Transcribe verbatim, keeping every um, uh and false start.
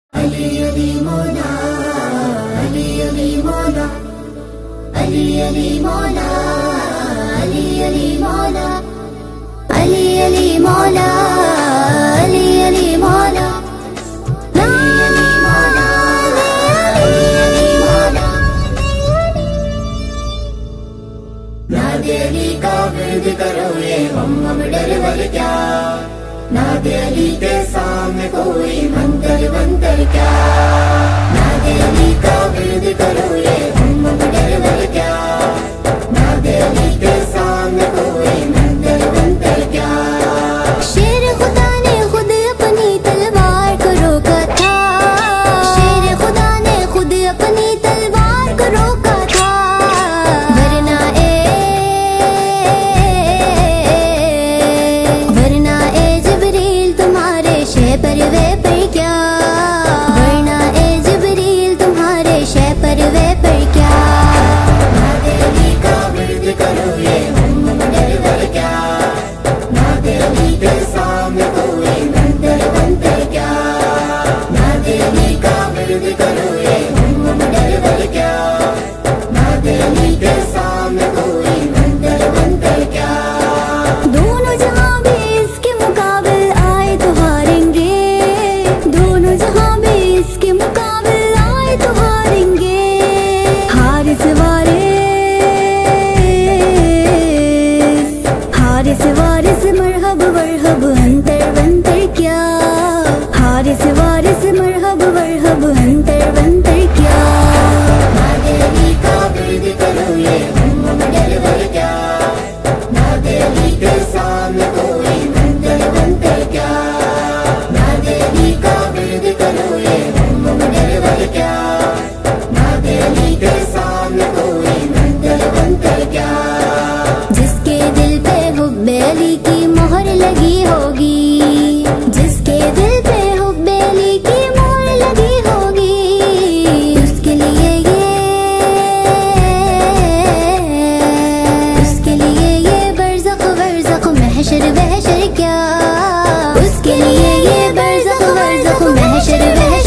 अली अली मौला, अली अली मौला, अली अली मौला, अली अली मौला, अली अली मौला, अली अली मौला, नादे अली का विर्द करो ये हम हम डर वर क्या, नादे अली के सामने कोई मंतर मंतर क्या, नादे अली का विर्द करो ये हम हम डर वर क्या, नादे अली के सामने कोई मंतर मंतर क्या। शेर खुदा ने खुद अपनी तलवार को रोका था, शेर खुदा ने खुद अपनी तलवार को रोका था, वरना ए वरना ए जिब्रील तुम्हारे शे परवे पर क्या, वरना ए जिब्रील तुम्हारे शे परवे पर क्या। नादे अली का विर्द करो ये हम डर वर क्या, नादे अली के सामने कोई मंतर मंतर क्या, नादे अली का विर्द करो ये हम डर वर क्या, नादे अली के सामने कोई मंतर मंतर क्या। दोनों जहां भी इसके मुकाबले आए तो हारेंगे, दोनों जहां भी इसके मुकाबले आए तो हारेंगे। हारिस वारिस, हारिस वारिस मरहब वरहब अंतर बंतर क्या, हारिस वारिस मरहब वरहब अंतर बंतर क्या। नादे अली का विर्द करो ये हम डर वर क्या, नादे अली के सामने कोई मंतर मंतर क्या, नादे अली का विर्द करो ये हम डर वर क्या, नादे अली के सामने कोई मंतर मंतर क्या। जिसके दिल पे हुब्बे अली की मोहर लगी होगी, जिसके दिल पे हुब्बे अली की मोहर लगी होगी, उसके लिए ये उसके लिए ये बरज़ख बरज़ख महशर वहशर क्या, उसके लिए ये बरज़ख बरज़ख महशर वहशर